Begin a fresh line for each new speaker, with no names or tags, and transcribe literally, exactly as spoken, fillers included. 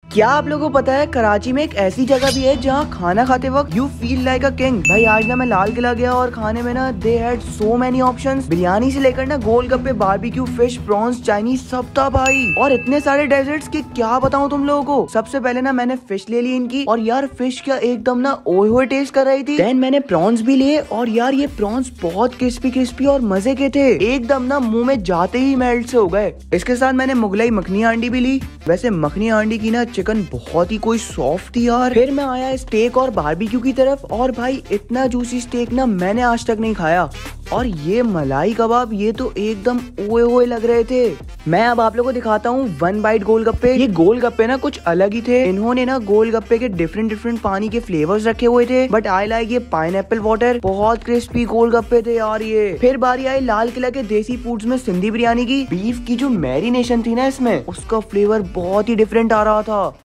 क्या आप लोगों को पता है कराची में एक ऐसी जगह भी है जहाँ खाना खाते वक्त you feel like a king. भाई आज ना मैं लाल किला गया और खाने में ना they had so many options. Biryani से लेकर ना golgappe, barbecue, fish, prawns, Chinese सब था भाई। और इतने सारे डेजर्ट्स के क्या बताऊँ तुम लोगों को। सबसे पहले ना मैंने फिश ले ली इनकी, और यार फिश क्या एकदम ना ओए होए टेस्ट कर रही थी। देन मैंने प्रॉन्स भी लिए, और यार ये प्रॉन्स बहुत क्रिस्पी क्रिस्पी और मजे के थे, एकदम ना मुंह में जाते ही मेल्ट से हो गए। इसके साथ मैंने मुगलाई मखनी हांडी भी ली। वैसे मखनी हांडी की ना चिकन बहुत ही कोई सॉफ्ट थी यार। फिर मैं आया स्टेक और बारबेक्यू की तरफ, और भाई इतना जूसी स्टेक ना मैंने आज तक नहीं खाया। और ये मलाई कबाब, ये तो एकदम ओए ओए लग रहे थे। मैं अब आप लोगों को दिखाता हूँ वन बाइट गोलगप्पे। ये गोलगप्पे ना कुछ अलग ही थे। इन्होंने ना गोलगप्पे के डिफरेंट डिफरेंट पानी के फ्लेवर्स रखे हुए थे, बट आई लाइक ये पाइनएप्पल वाटर। बहुत क्रिस्पी गोलगप्पे थे यार ये। फिर बारी आई लाल किला के देसी फूड्स में सिंधी बिरयानी की। बीफ की जो मैरिनेशन थी ना इसमें, उसका फ्लेवर बहुत ही डिफरेंट आ रहा था।